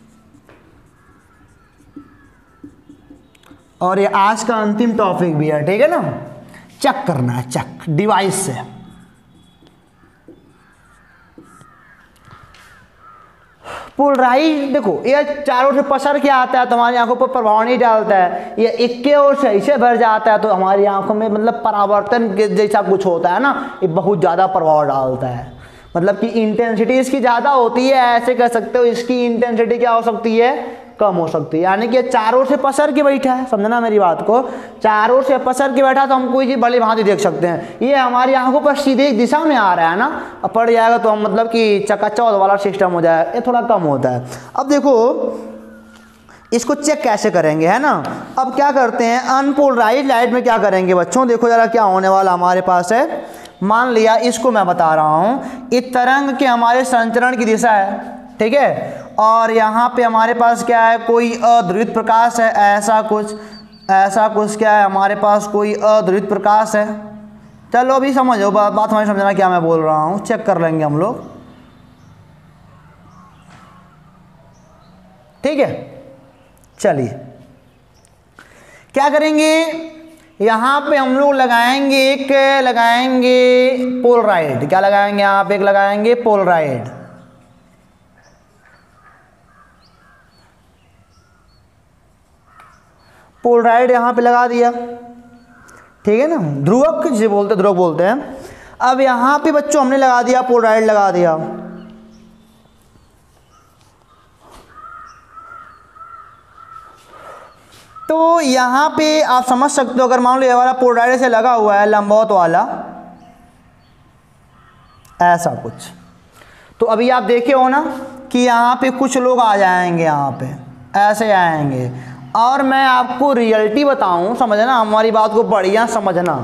और ये आज का अंतिम टॉपिक भी है, ठीक है ना। चेक करना है, चेक डिवाइस से। पोलराइज देखो ये चारों से पसर के आता है तो हमारी आंखों पर प्रभाव नहीं डालता है, ये इक्के ओर से ऐसे भर जाता है तो हमारी आंखों में मतलब परावर्तन के जैसा कुछ होता है ना, ये बहुत ज़्यादा प्रभाव डालता है। मतलब कि इंटेंसिटी इसकी ज़्यादा होती है, ऐसे कह सकते हो इसकी इंटेंसिटी क्या हो सकती है? कम हो सकती है। यानी कि चारों से पसर के बैठा है, समझना मेरी बात को, चारों से पसर के बैठा तो हम कोई चीज़ भली भांति देख सकते हैं। ये हमारी आंखों पर सीधे एक दिशा में आ रहा है ना, अब पड़ जाएगा तो हम मतलब कि चकाचौंध वाला सिस्टम हो जाएगा, ये थोड़ा कम होता है। अब देखो इसको चेक कैसे करेंगे, है ना। अब क्या करते हैं, अनपोलराइज्ड लाइट में क्या करेंगे बच्चों, देखो जरा क्या होने वाला हमारे पास है। मान लिया इसको मैं बता रहा हूँ, इस तरंग के हमारे संचरण की दिशा है, ठीक है। और यहाँ पे हमारे पास क्या है, कोई अध्रुवित प्रकाश है, ऐसा कुछ क्या है हमारे पास, कोई अध्रुवित प्रकाश है। चलो अभी समझो बात हमें समझना क्या मैं बोल रहा हूँ, चेक कर लेंगे हम लोग, ठीक है। चलिए क्या करेंगे, यहाँ पे हम लोग लगाएंगे पोलराइड। क्या लगाएंगे यहाँ पे? एक लगाएंगे पोलराइड। पोलराइड यहाँ पे लगा दिया, ठीक है ना। ध्रुवक जिसे बोलते, ध्रुवक बोलते हैं। अब यहाँ पे बच्चों हमने लगा दिया पोलराइड, लगा दिया। तो यहाँ पे आप समझ सकते हो, अगर मान लो ये वाला पोलराइड से लगा हुआ है लंबवत वाला, ऐसा कुछ, तो अभी आप देखे हो ना कि यहाँ पे कुछ लोग आ जाएंगे, यहाँ पे ऐसे आएंगे। और मैं आपको रियलिटी बताऊं, समझना हमारी बात को बढ़िया समझना।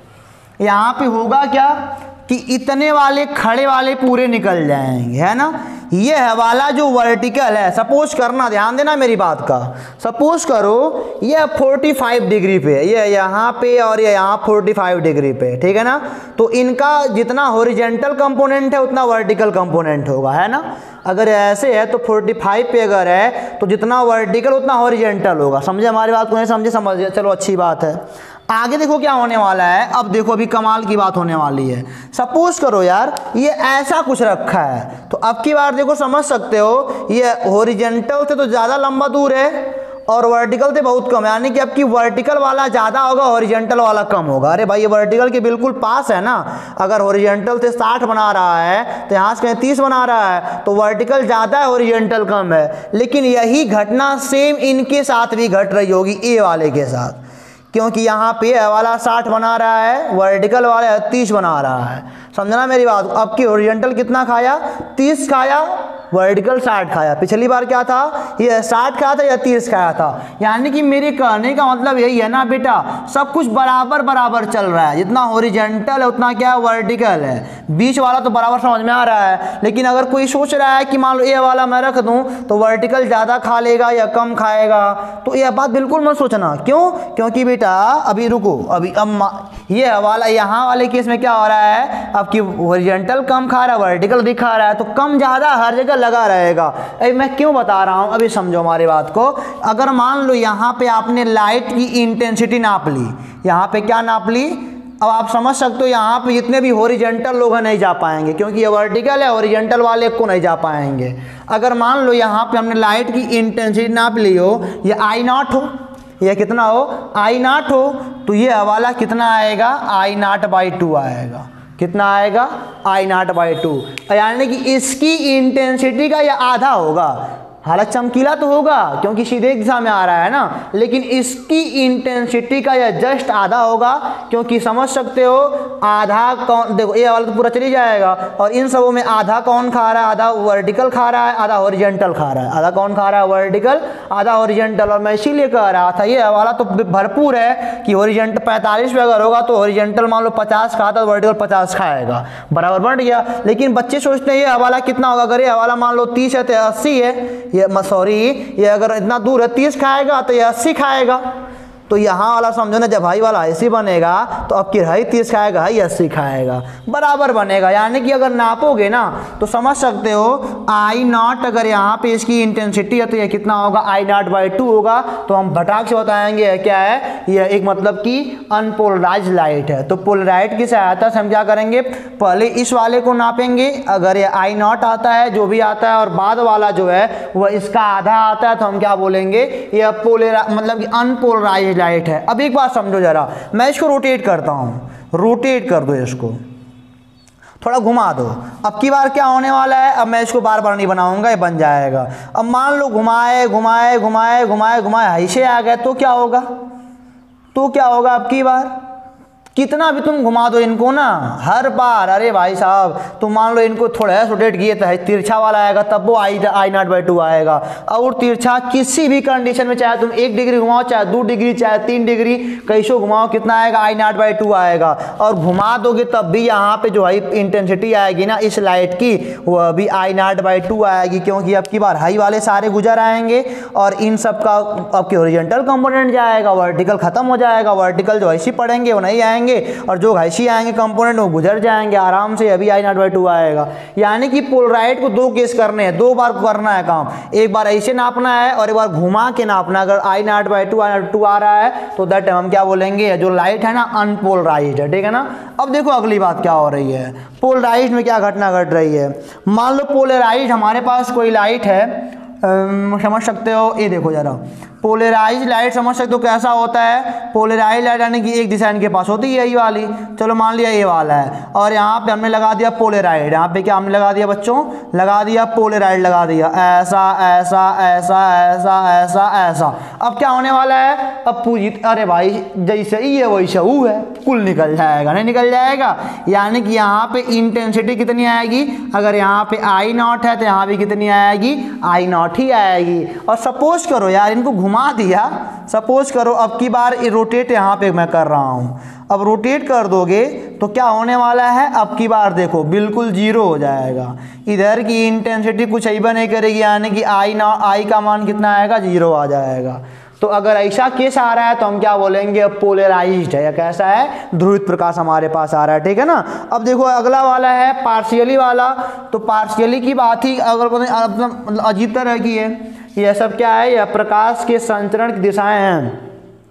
यहाँ पे होगा क्या कि इतने वाले खड़े वाले पूरे निकल जाएंगे, है ना। ये है वाला जो वर्टिकल है, सपोज करना, ध्यान देना मेरी बात का, सपोज करो ये 45 डिग्री पे, ये यहाँ पे और ये यहाँ 45 डिग्री पे, ठीक है ना। तो इनका जितना हॉरिजॉन्टल कंपोनेंट है उतना वर्टिकल कंपोनेंट होगा, है ना। अगर ऐसे है तो 45 पे अगर है तो जितना वर्टिकल उतना हॉरिजॉन्टल होगा। समझे हमारी बात को? नहीं समझे? समझिए, चलो अच्छी बात है। आगे देखो क्या होने वाला है। अब देखो अभी कमाल की बात होने वाली है। सपोज करो यार ये ऐसा कुछ रखा है, तो अब की बार देखो समझ सकते हो, ये हॉरिजॉन्टल से तो ज़्यादा लंबा दूर है और वर्टिकल से बहुत कम है, यानी कि अब की वर्टिकल वाला ज़्यादा होगा, हॉरिजॉन्टल वाला कम होगा। अरे भाई ये वर्टिकल के बिल्कुल पास है ना, अगर हॉरिजॉन्टल से 60 बना रहा है तो यहाँ से कहीं 30 बना रहा है, तो वर्टिकल ज़्यादा है, हॉरिजॉन्टल कम है। लेकिन यही घटना सेम इनके साथ भी घट रही होगी, ए वाले के साथ, क्योंकि यहाँ पे ए वाला 60 बना रहा है, वर्टिकल वाला 30 बना रहा है। समझना मेरी बात। अब की हॉरिजॉन्टल कितना खाया? 30 खाया, वर्टिकल 60 खाया। पिछली बार क्या था, ये 60 खाया था या 30 खाया था। यानी कि मेरे कहने का मतलब यही है ना बेटा, सब कुछ बराबर बराबर चल रहा है, जितना हॉरिजॉन्टल है उतना क्या वर्टिकल है, बीच वाला तो बराबर समझ में आ रहा है। लेकिन अगर कोई सोच रहा है कि मान लो ये वाला मैं रख दूं तो वर्टिकल ज़्यादा खा लेगा या कम खाएगा, तो यह बात बिल्कुल मत सोचना। क्यों? क्योंकि बेटा अभी रुको, अभी अब ये वाला यहाँ वाले केस में क्या हो रहा है, अब की हॉरिजॉन्टल कम खा रहा है, वर्टिकल भी खा रहा है, तो कम ज़्यादा हर जगह लगा रहेगा। अभी मैं क्यों बता रहा हूँ, अभी समझो हमारी बात को। अगर मान लो यहाँ पे आपने लाइट की इंटेंसिटी नाप ली, यहाँ पे क्या नाप ली, अब आप समझ सकते हो यहाँ पे जितने भी हॉरिजॉन्टल लोग हैं नहीं जा पाएंगे, क्योंकि ये वर्टिकल है, हॉरिजॉन्टल वाले को नहीं जा पाएंगे। अगर मान लो यहाँ पे हमने लाइट की इंटेंसिटी नाप ली हो, ये I0 हो, यह कितना हो, I0 हो, तो ये हवाला कितना आएगा, I0/2 आएगा। कितना आएगा? I0/2। यानी कि इसकी इंटेंसिटी का यह आधा होगा, हालांकि चमकीला तो होगा क्योंकि सीधे दिशा में आ रहा है ना, लेकिन इसकी इंटेंसिटी का यह जस्ट आधा होगा, क्योंकि समझ सकते हो आधा कौन, देखो ये वाला तो पूरा चली जाएगा, और इन सबों में आधा कौन खा रहा है, आधा वर्टिकल खा रहा है, आधा हॉरिजॉन्टल खा रहा है। आधा कौन खा रहा है, वर्टिकल, आधा हॉरिजॉन्टल। और मैं इसीलिए कह रहा था ये वाला तो भरपूर है कि हॉरिजॉन्टल 45 पे अगर होगा तो हॉरिजॉन्टल मान लो 50 खाता तो वर्टिकल 50 खाएगा, बराबर बढ़ गया। लेकिन बच्चे सोचते हैं ये हवाला कितना होगा, अगर ये हवाला मान लो 30 है तो 80 है, ये सॉरी ये अगर इतना दूर है 30 खाएगा तो ये 80 खाएगा। तो यहाँ वाला समझो ना, जब हाई वाला ऐसे बनेगा तो अब की हाई 30 खाएगा, हाई 80 खाएगा, बराबर बनेगा। यानी कि अगर नापोगे ना तो समझ सकते हो आई नॉट, अगर यहाँ पे इसकी इंटेंसिटी है तो ये कितना होगा, आई नॉट बाई 2 होगा। तो हम भटाक से बताएंगे यह क्या है, यह एक मतलब कि अनपोलराइज लाइट है। तो पोलराइट की सहायता से हम क्या करेंगे, पहले इस वाले को नापेंगे, अगर ये आई नॉट आता है जो भी आता है और बाद वाला जो है वह इसका आधा आता है, तो हम क्या बोलेंगे, यह मतलब कि अनपोलराइज लाइट है। अब एक बात समझो जरा, मैं इसको रोटेट करता हूं, रोटेट कर दो, इसको थोड़ा घुमा दो। अब की बार क्या होने वाला है, अब मैं इसको बार बार नहीं बनाऊंगा, ये बन जाएगा। अब मान लो घुमाए घुमाए घुमाए घुमाए घुमाए ऐसे आ गए तो क्या होगा, तो क्या होगा, अब की बार कितना भी तुम घुमा दो इनको ना हर बार, अरे भाई साहब तुम मान लो इनको थोड़ा है रोटेट किए तो है तिरछा वाला आएगा, तब वो आई नॉट बाई 2 आएगा। और तिरछा किसी भी कंडीशन में, चाहे तुम 1 डिग्री घुमाओ, चाहे 2 डिग्री, चाहे 3 डिग्री, कैसो घुमाओ कितना आएगा, आई नॉट बाई 2 आएगा। और घुमा दोगे तब भी यहाँ पे जो हाई इंटेंसिटी आएगी ना इस लाइट की, वह भी आई नॉट बाई 2 आएगी, क्योंकि अब की बार हाई वाले सारे गुजर आएंगे और इन सब का अब की हॉरिजॉन्टल कंपोनेंट जाएगा, वर्टिकल खत्म हो जाएगा। वर्टिकल जो ऐसी पढ़ेंगे वो नहीं आएंगे और जो घाइसी आएंगे कंपोनेंट वो गुजर जाएंगे आराम से, अभी आई नॉट बाई 2 आएगा। यानी कि पोलराइट को 2 केस करने हैं, 2 बार करना है काम, एक बार ऐसे नापना है और एक बार घुमा के नापना। अगर I naught by 2 I naught 2 आ रहा है तो दैट हम क्या बोलेंगे, जो लाइट है ना अनपोलराइज्ड है, ठीक है ना। अब देखो अगली बात क्या हो रही है, पोलराइज्ड में क्या घटना घट रही है। मान लो पोलराइज्ड हमारे पास कोई लाइट है, समझ सकते हो, ये देखो जरा पोलराइज लाइट समझ सकते हो कैसा होता है। पोलराइज लाइट यानी कि एक दिशा इनके पास होती है, यही वाली, चलो मान लिया ये वाला है, और यहाँ पे हमने लगा दिया पोलराइड। यहाँ पे क्या हमने लगा दिया बच्चों, लगा दिया पोलराइड, लगा दिया ऐसा ऐसा ऐसा ऐसा ऐसा ऐसा। अब क्या होने वाला है, अब पूरी, अरे भाई जैसे ये वैसे वो है, कुल निकल जाएगा, नहीं निकल जाएगा। यानी कि यहाँ पे इंटेंसिटी कितनी आएगी, अगर यहाँ पे आई नॉट है तो यहाँ भी कितनी आएगी, आई नॉट ही आएगी। और सपोज करो यार इनको घुमा दिया, सपोज करो अब की बार रोटेट यहाँ पे मैं कर रहा हूँ, अब रोटेट कर दोगे तो क्या होने वाला है, अब की बार देखो बिल्कुल 0 हो जाएगा, इधर की इंटेंसिटी कुछ ऐसा नहीं करेगी, यानी कि आई का मान कितना आएगा, 0 आ जाएगा। तो अगर ऐसा केस आ रहा है तो हम क्या बोलेंगे, पोलराइज्ड है, या कैसा है, ध्रुवित प्रकाश हमारे पास आ रहा है, ठीक है ना। अब देखो अगला वाला है पार्शियली वाला, तो पार्शियली की बात ही अगर मतलब अजीब तरह की है, यह सब क्या है, यह प्रकाश के संचरण की दिशाएं हैं।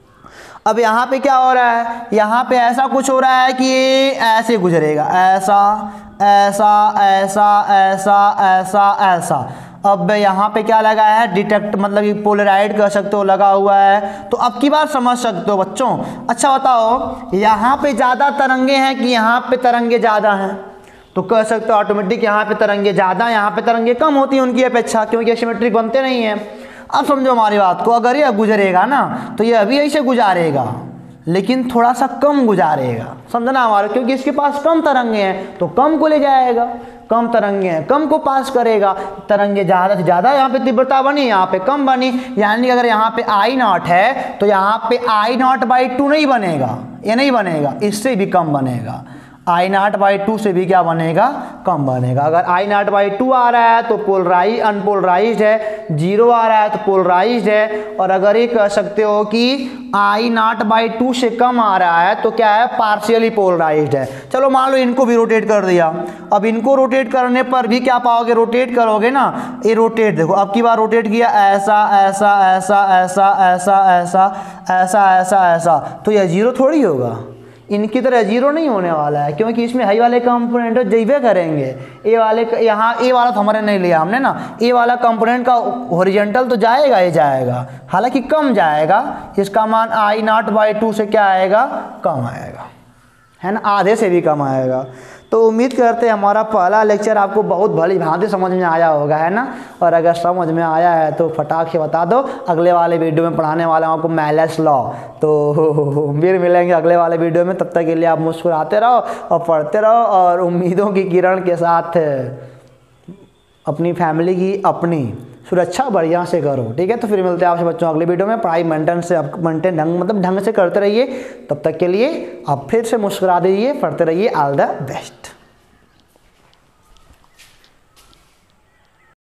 अब यहाँ पे क्या हो रहा है, यहाँ पे ऐसा कुछ हो रहा है कि ये ऐसे गुजरेगा, ऐसा ऐसा ऐसा ऐसा ऐसा ऐसा। अब यहाँ पे क्या लगा है, डिटेक्ट मतलब कि पोलराइड कह सकते हो लगा हुआ है। तो अब की बात समझ सकते हो बच्चों। अच्छा बताओ यहाँ पे ज़्यादा तरंगे हैं कि यहाँ पे तरंगे ज़्यादा हैं, तो कह सकते हो ऑटोमेटिक यहाँ पे तरंगे ज़्यादा, यहाँ पे तरंगे कम होती हैं उनकी अपेक्षा, क्योंकि सिमेट्रिक बनते नहीं हैं। अब समझो हमारी बात को, अगर ये गुजरेगा ना तो ये अभी ऐसे गुजारेगा लेकिन थोड़ा सा कम गुजारेगा, समझना हमारा, क्योंकि इसके पास कम तरंगे हैं तो कम को ले जाएगा, कम तरंगे हैं कम को पास करेगा। तरंगे ज़्यादा से ज़्यादा यहाँ पे तीव्रता बनी, यहाँ पे कम बनी, यानी अगर यहाँ पे आई नॉट है तो यहाँ पे आई नॉट बाई 2 नहीं बनेगा, ये नहीं बनेगा, इससे भी कम बनेगा। आई नॉट बाई 2 से भी क्या बनेगा, कम बनेगा। अगर आई नॉट बाई 2 आ रहा है तो पोलराइज अनपोलराइज्ड है, 0 आ रहा है तो पोलराइज्ड है। और अगर ये कह सकते हो कि आई नॉट बाई 2 से कम आ रहा है तो क्या है, पार्शियली पोलराइज्ड है। चलो मान लो इनको भी रोटेट कर दिया, अब इनको रोटेट करने पर भी क्या पाओगे, रोटेट करोगे ना, ये रोटेट देखो अब की बार रोटेट किया ऐसा ऐसा ऐसा ऐसा ऐसा ऐसा ऐसा ऐसा ऐसा, तो यह 0 थोड़ी होगा, इनकी तरह 0 नहीं होने वाला है, क्योंकि इसमें हाई वाले कंपोनेंट जैवे करेंगे। ए वाले यहाँ ए वाला तो हमारे नहीं लिया हमने ना, ए वाला कंपोनेंट का हॉरिजॉन्टल तो जाएगा, ये जाएगा, हालांकि कम जाएगा, इसका मान आई नॉट बाई 2 से क्या आएगा, कम आएगा, है ना, आधे से भी कम आएगा। तो उम्मीद करते हैं हमारा पहला लेक्चर आपको बहुत भली भांति समझ में आया होगा, है ना। और अगर समझ में आया है तो फटाक से बता दो। अगले वाले वीडियो में पढ़ाने वाला हूँ आपको मैलेस लॉ। तो फिर मिलेंगे अगले वाले वीडियो में, तब तक के लिए आप मुस्कुराते रहो और पढ़ते रहो और उम्मीदों की किरण के साथ अपनी फैमिली की अपनी सुरक्षा बढ़िया से करो, ठीक है। तो फिर मिलते हैं आपसे बच्चों अगले वीडियो में। पढ़ाई मेंटेन ढंग से करते रहिए। तब तक के लिए आप फिर से मुस्कुरा दीजिए, पढ़ते रहिए। All the best.